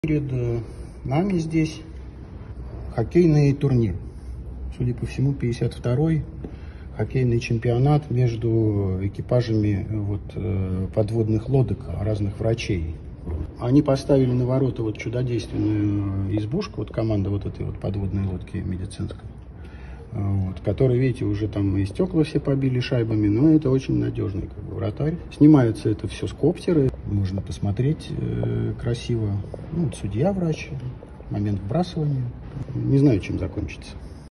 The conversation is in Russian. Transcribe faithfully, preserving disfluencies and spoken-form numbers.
Перед нами здесь хоккейный турнир. Судя по всему, пятьдесят второй хоккейный чемпионат между экипажами вот, подводных лодок разных врачей. Они поставили на ворота вот чудодейственную избушку, вот команда вот этой вот подводной лодки медицинской, вот, который, видите, уже там и стекла все побили шайбами, но это очень надежный как бы, вратарь. Снимается это все с коптера, можно посмотреть э, красиво. Ну, вот судья, врач, момент вбрасывания. Не знаю, чем закончится.